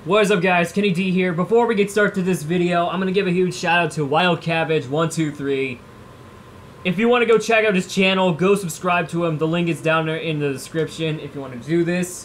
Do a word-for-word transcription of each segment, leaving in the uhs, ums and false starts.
What is up, guys? Kenny D here. Before we get started to this video, I'm going to give a huge shout out to Wild Cabbage one two three. If you want to go check out his channel, go subscribe to him. The link is down there in the description if you want to do this.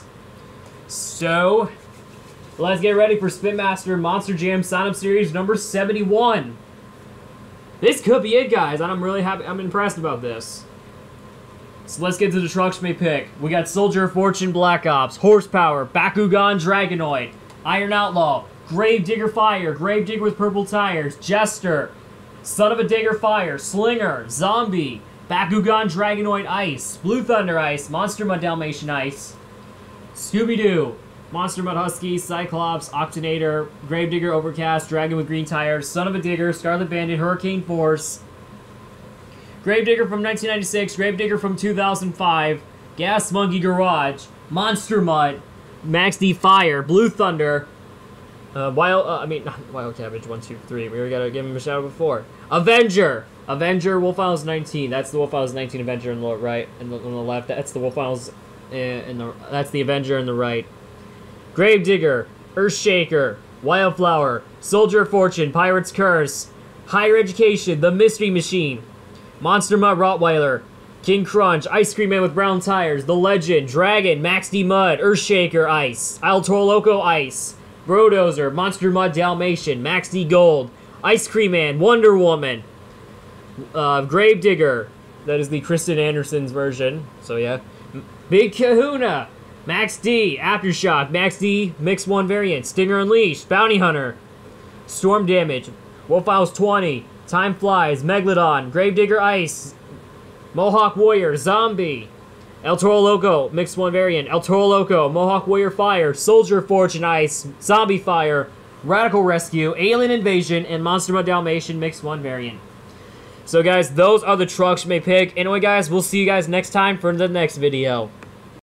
So, let's get ready for Spin Master Monster Jam Sign Up Series number seventy-one. This could be it, guys. I'm really happy. I'm impressed about this. So let's get to the trucks we pick. We got Soldier of Fortune Black Ops, Horsepower, Bakugan Dragonoid, Iron Outlaw, Gravedigger Fire, Gravedigger with purple tires, Jester, Son of a Digger Fire, Slinger, Zombie, Bakugan Dragonoid Ice, Blue Thunder Ice, Monster Mud Dalmatian Ice, Scooby-Doo, Monster Mud Husky, Cyclops, Octonator, Gravedigger Overcast, Dragon with Green Tires, Son of a Digger, Scarlet Bandit, Hurricane Force, Gravedigger from nineteen ninety-six, Gravedigger from two thousand five, Gas Monkey Garage, Monster Mud, Max D Fire, Blue Thunder, uh, Wild, uh, I mean, not Wild Cabbage one two three, we already gotta give him a shout out before. Avenger! Avenger, Wolf Isles nineteen, that's the Wolf Isles nineteen Avenger on the right, and on the left, that's the Wolf Isles, uh, in the, that's the Avenger on the right. Gravedigger, Earthshaker, Wildflower, Soldier of Fortune, Pirate's Curse, Higher Education, The Mystery Machine, Monster Mud Rottweiler, King Crunch, Ice Cream Man with brown tires, The Legend, Dragon, Max D Mud, Earthshaker Ice, El Toro Loco Ice, Brodozer, Monster Mud Dalmatian, Max D Gold, Ice Cream Man, Wonder Woman, uh, Gravedigger, that is the Kristen Anderson's version, so yeah, Big Kahuna, Max D, Aftershock, Max D, Mix one variant, Stinger Unleashed, Bounty Hunter, Storm Damage, Wolf Isles twenty, Time Flies, Megalodon, Gravedigger Ice, Mohawk Warrior, Zombie, El Toro Loco, Mix one variant, El Toro Loco, Mohawk Warrior Fire, Soldier of Fortune Ice, Zombie Fire, Radical Rescue, Alien Invasion, and Monster Mud Dalmatian Mix one variant. So guys, those are the trucks you may pick. Anyway guys, we'll see you guys next time for the next video.